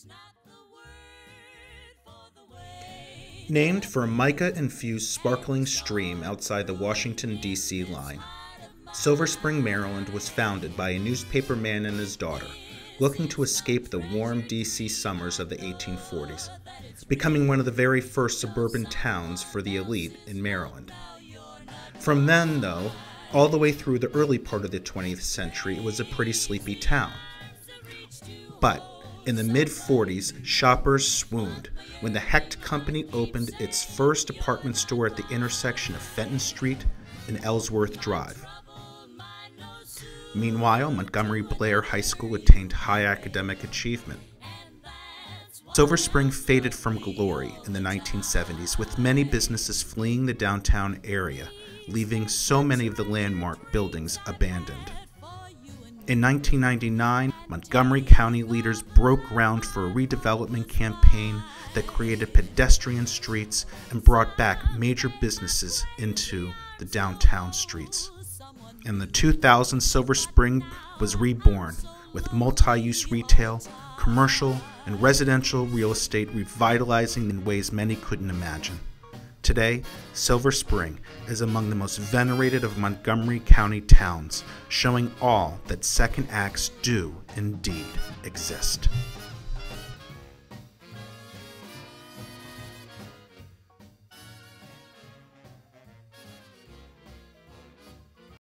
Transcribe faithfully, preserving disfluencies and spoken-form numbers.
Named for a mica-infused sparkling stream outside the Washington, D C line, Silver Spring, Maryland was founded by a newspaper man and his daughter, looking to escape the warm D C summers of the eighteen forties, becoming one of the very first suburban towns for the elite in Maryland. From then, though, all the way through the early part of the twentieth century, it was a pretty sleepy town. But in the mid-forties, shoppers swooned when the Hecht Company opened its first department store at the intersection of Fenton Street and Ellsworth Drive. Meanwhile, Montgomery Blair High School attained high academic achievement. Silver Spring faded from glory in the nineteen seventies, with many businesses fleeing the downtown area, leaving so many of the landmark buildings abandoned. In nineteen ninety-nine, Montgomery County leaders broke ground for a redevelopment campaign that created pedestrian streets and brought back major businesses into the downtown streets. In the two thousands, Silver Spring was reborn, with multi-use retail, commercial, and residential real estate revitalizing in ways many couldn't imagine. Today, Silver Spring is among the most venerated of Montgomery County towns, showing all that second acts do indeed exist.